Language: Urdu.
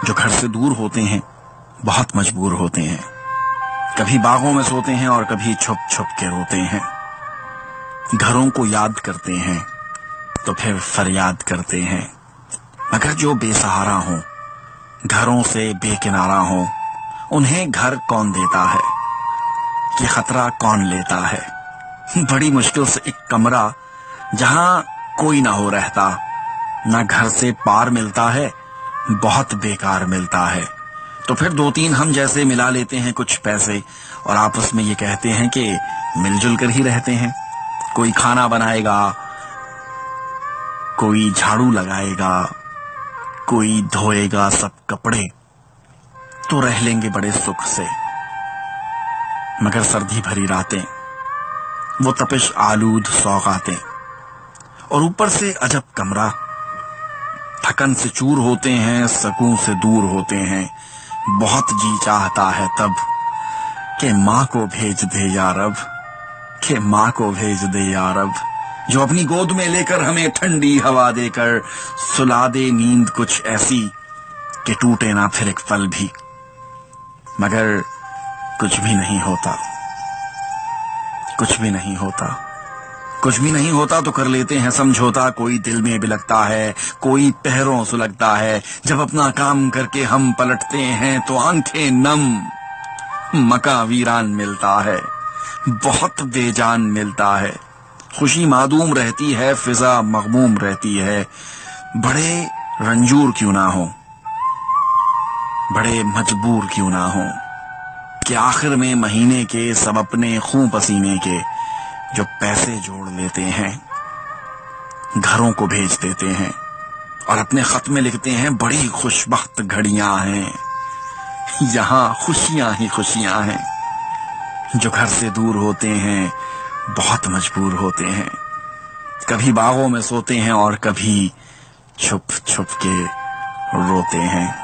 جو گھر سے دور ہوتے ہیں بہت مجبور ہوتے ہیں، کبھی باغوں میں سوتے ہیں اور کبھی چھپ چھپ کے روتے ہیں، گھروں کو یاد کرتے ہیں تو پھر فریاد کرتے ہیں، مگر جو بے سہارا ہوں، گھروں سے بے کنارہ ہوں، انہیں گھر کون دیتا ہے، یہ خطرہ کون لیتا ہے؟ بڑی مشکل سے ایک کمرہ جہاں کوئی نہ ہو رہتا، نہ گھر سے پار ملتا ہے، بہت بیکار ملتا ہے، تو پھر دو تین ہم جیسے ملا لیتے ہیں کچھ پیسے اور آپس میں یہ کہتے ہیں کہ مل جل کر ہی رہتے ہیں، کوئی کھانا بنائے گا، کوئی جھاڑو لگائے گا، کوئی دھوئے گا سب کپڑے، تو رہ لیں گے بڑے سکھ سے۔ مگر سردی بھری راتیں، وہ تپش آلود سوغاتیں، اور اوپر سے عجب کمرہ، تھکن سے چور ہوتے ہیں، سکون سے دور ہوتے ہیں، بہت جی چاہتا ہے تب کہ ماں کو بھیج دے یا رب، کہ ماں کو بھیج دے یا رب، جو اپنی گود میں لے کر ہمیں ٹھنڈی ہوا دے کر سلا دے نیند کچھ ایسی کہ ٹوٹے نہ پھر ایک پل بھی۔ مگر کچھ بھی نہیں ہوتا، کچھ بھی نہیں ہوتا، کچھ بھی نہیں ہوتا تو کر لیتے ہیں سمجھوتا، کوئی دل میں بلکتا ہے، کوئی پہروں سلگتا ہے، جب اپنا کام کر کے ہم پلٹتے ہیں تو آنکھیں نم، مکاں ویران ملتا ہے، بہت بے جان ملتا ہے، خوشی معدوم رہتی ہے، فضا مغموم رہتی ہے، بڑے رنجور کیوں نہ ہوں، بڑے مجبور کیوں نہ ہوں، کہ آخر میں مہینے کے سب اپنے خون پسینے کے جو پیسے جوڑ لیتے ہیں گھروں کو بھیج دیتے ہیں، اور اپنے خط میں لکھتے ہیں بڑی خوشبخت گھڑیاں ہیں، یہاں خوشیاں ہی خوشیاں ہیں، جو گھر سے دور ہوتے ہیں بہت مجبور ہوتے ہیں، کبھی باغوں میں سوتے ہیں اور کبھی چھپ چھپ کے روتے ہیں۔